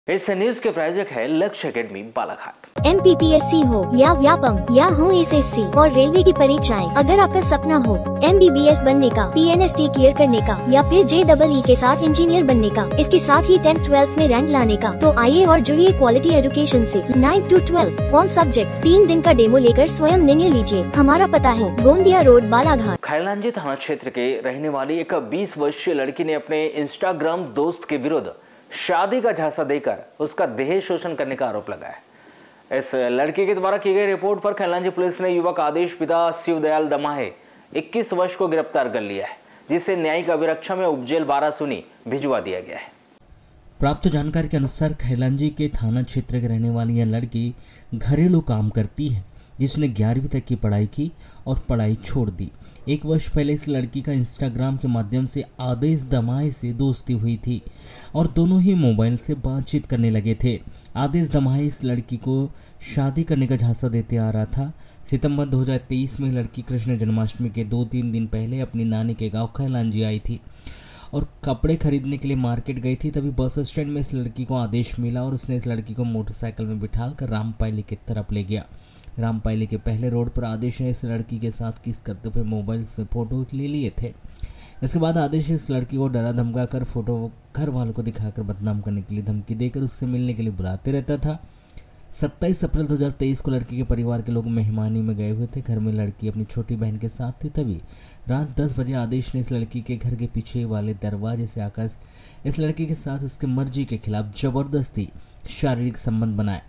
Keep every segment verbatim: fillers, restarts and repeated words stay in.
इस न्यूज के प्रायोजक है लक्ष्य academy Balaghat. M P P S C हो या व्यापम या हो एस एस सी और रेलवे की परीक्षाएं, अगर आपका सपना हो एम बी बी एस बनने का, P N S T clear करने का या फिर जे डबल ई के साथ इंजीनियर बनने का, इसके साथ ही टेंथ ट्वेल्थ में रैंक लाने का, तो आइए और जुड़िए क्वालिटी एजुकेशन से। Ninth to twelfth all subject तीन दिन का डेमो लेकर स्वयं निर्णय लीजिए। हमारा पता है गोंदिया रोड, बालाघाट। खैलांजी थाना क्षेत्र के रहने वाली एक बीस वर्षीय लड़की ने अपने इंस्टाग्राम दोस्त के विरुद्ध शादी का झांसा देकर उसका दहेज शोषण करने का आरोप लगाया। इस लड़की के द्वारा की गई रिपोर्ट पर खैलांजी पुलिस ने युवक आदेश पिता शिवदयाल दमाहे इक्कीस वर्ष को गिरफ्तार कर लिया है, जिसे न्यायिक अभिरक्षा में उपजेल बारासूनी भिजवा दिया गया है। प्राप्त जानकारी के अनुसार खैलांजी के थाना क्षेत्र के रहने वाली यह लड़की घरेलू काम करती है, जिसने ग्यारहवीं तक की पढ़ाई की और पढ़ाई छोड़ दी। एक वर्ष पहले इस लड़की का इंस्टाग्राम के माध्यम से आदेश दमाहे से दोस्ती हुई थी और दोनों ही मोबाइल से बातचीत करने लगे थे। आदेश दमाहे इस लड़की को शादी करने का झांसा देते आ रहा था। सितंबर दो हज़ार तेईस में लड़की कृष्ण जन्माष्टमी के दो तीन दिन पहले अपनी नानी के गांव खैलांजी आई थी और कपड़े खरीदने के लिए मार्केट गई थी। तभी बस स्टैंड में इस लड़की को आदेश मिला और उसने इस लड़की को मोटरसाइकिल में बिठाकर रामपायली की तरफ ले गया। रामपायली के पहले रोड पर आदेश ने इस लड़की के साथ किस करते हुए मोबाइल से फोटो ले लिए थे। इसके बाद आदेश इस लड़की को डरा धमका कर फोटो घर वालों को दिखाकर बदनाम करने के लिए धमकी देकर उससे मिलने के लिए बुलाते रहता था। सत्ताईस अप्रैल दो हज़ार तेईस को लड़की के परिवार के लोग मेहमानी में गए हुए थे। घर में लड़की अपनी छोटी बहन के साथ थी। तभी रात दस बजे आदेश ने इस लड़की के घर के पीछे वाले दरवाजे से आकर इस लड़की के साथ इसके मर्जी के खिलाफ जबरदस्ती शारीरिक संबंध बनाए।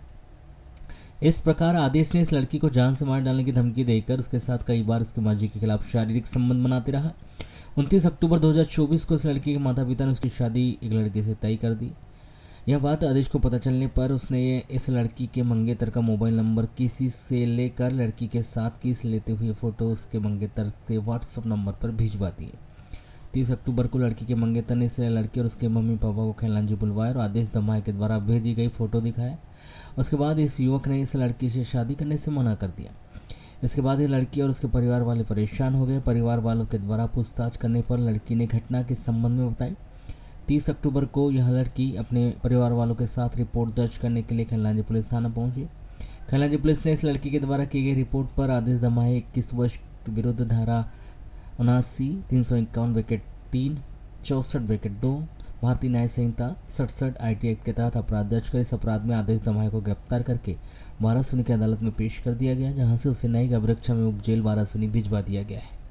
इस प्रकार आदेश ने इस लड़की को जान से मार डालने की धमकी देकर उसके साथ कई बार उसकी मर्जी के खिलाफ शारीरिक संबंध बनाते रहा। उनतीस अक्टूबर दो हज़ार चौबीस को इस लड़की के माता पिता ने उसकी शादी एक लड़के से तय कर दी। यह बात आदेश को पता चलने पर उसने इस लड़की के मंगेतर का मोबाइल नंबर किसी से लेकर लड़की के साथ किस लेते हुए फोटो उसके मंगेतर के व्हाट्सएप नंबर पर भिजवा दिए। तीस अक्टूबर को लड़की के मंगेतर ने इस लड़की और उसके मम्मी पापा को खैलांजी बुलवाया और आदेश दमाहे के द्वारा भेजी गई फोटो दिखाया। उसके बाद इस युवक ने इस लड़की से शादी करने से मना कर दिया। इसके बाद ये लड़की और उसके परिवार वाले परेशान हो गए। परिवार वालों के द्वारा पूछताछ करने पर लड़की ने घटना के संबंध में बताई। तीस अक्टूबर को यह लड़की अपने परिवार वालों के साथ रिपोर्ट दर्ज करने के लिए खैलांजी पुलिस थाना पहुंची। खैलांजी पुलिस ने इस लड़की के द्वारा की गई रिपोर्ट पर आदेश दमाहे इक्कीस वर्ष विरुद्ध धारा उनासी तीन सौ इक्यावन विकेट तीन चौसठ विकेट दो भारतीय न्याय संहिता सड़सठ आई टी एक्ट के तहत अपराध दर्ज कर इस अपराध में आदेश दमाहे को गिरफ्तार करके बारासूनी की अदालत में पेश कर दिया गया, जहां से उसे न्यायिक अभिरक्षा में उपजेल बारासूनी भिजवा दिया गया है।